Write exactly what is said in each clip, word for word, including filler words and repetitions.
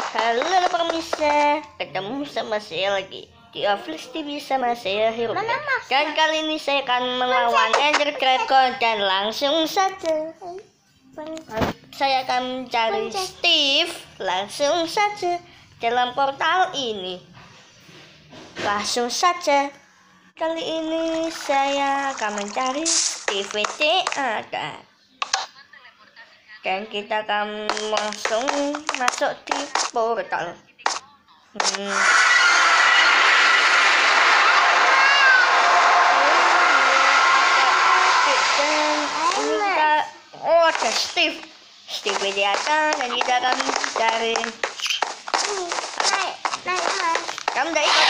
Halo pemirsa, ketemu sama saya lagi di Office T V sama saya Hero. Dan kali ini saya akan melawan Ender Dragon dan langsung saja saya akan mencari Steve langsung saja dalam portal ini. Langsung saja kali ini saya akan mencari Steve T ada. Dan kita akan langsung masuk di portal. Hmm. Dan ini kita, oh ada Steve, Steve di atas dan kita akan cari. Kamu udah ikut?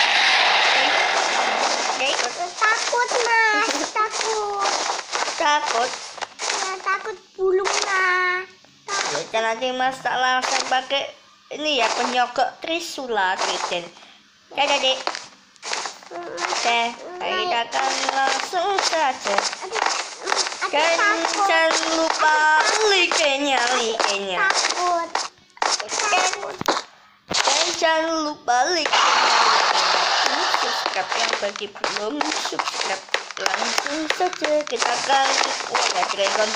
Udah ikut? Takut mas, takut. Takut? Ya, takut bulungnya. Ya, nanti mas tak langsung pakai ini ya penyogok Trisula Trident. Dadah dek. Oke, kita akan langsung saja. Dan jangan lupa like-nya, like-nya. Takut. Takut. Dan jangan lupa like, subscribe yang bagi belum subscribe. Langsung saja kita akan oh ya dragon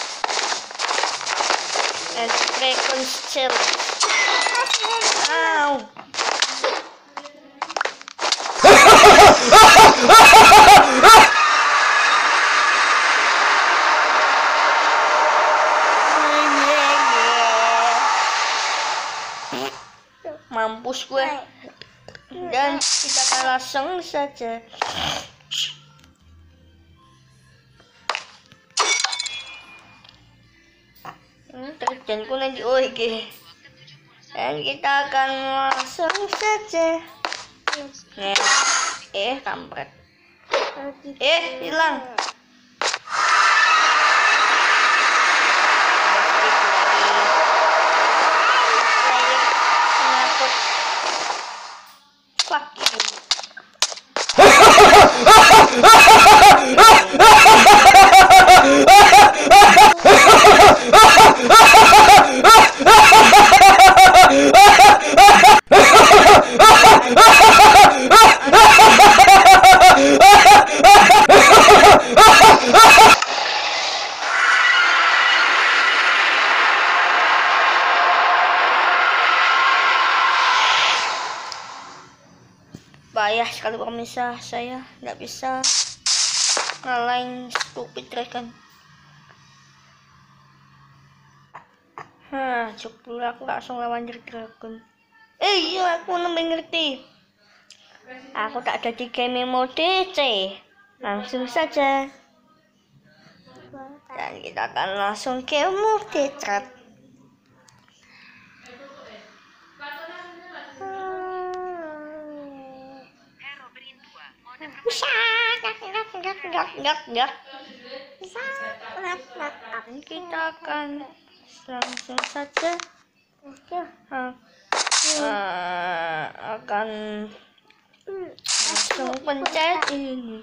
eh, dragon shell. Wow. Mampus gue. Dan kita akan langsung saja terjun kuning di O G. Dan kita akan langsung saja nah, eh kampret eh hilang. Penakut fuck you. Payah sekali pemirsa, saya nggak bisa ngalahin stupid dragon. Hah, coba aku langsung lawan dragon. Eh iya, aku nembe ngerti. Aku tak ada di game mode C. Langsung saja. Dan kita akan langsung ke mode trap. Bisa, gak, gak, gak, gak, gak, gak. Bisa, gak, gak, gak. Kita akan langsung saja uh, uh, akan langsung pencet ini.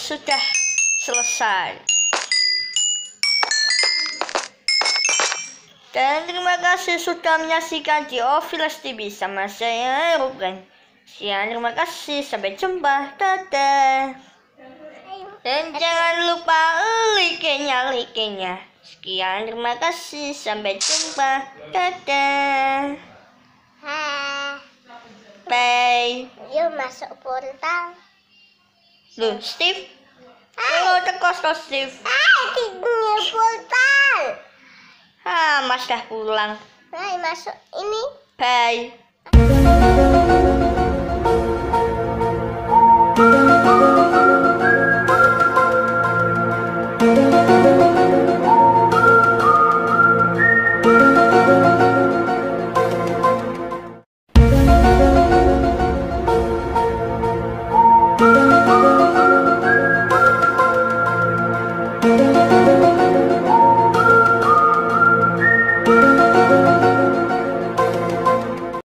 sudah selesai. Dan terima kasih sudah menyaksikan di Office T V sama saya Ruben. Sekian, terima kasih, sampai jumpa, dadah. Dan jangan lupa like-nya, like-nya. Sekian, terima kasih, sampai jumpa, dadah. Hai. Bye. Yuk masuk portal. Loh, Steve? Halo, tekos toh, Steve. Ah, tinggal portal. Ah, Mas dah pulang. Hai, masuk ini. Bye.